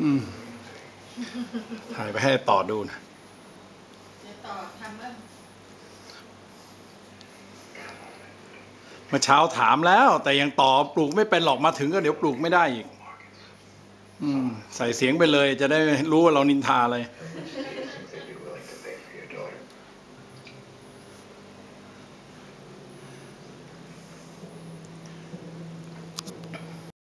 มถ่ายไปให้ต่อดูนะเดี๋ยวต่อทำเริ่มเมื่อเช้าถามแล้ว แต่ยังต่อปลูกไม่เป็นหรอกมาถึงก็เดี๋ยวปลูกไม่ได้อีกใส่เสียงไปเลยจะได้รู้ว่าเรานินทาอะไร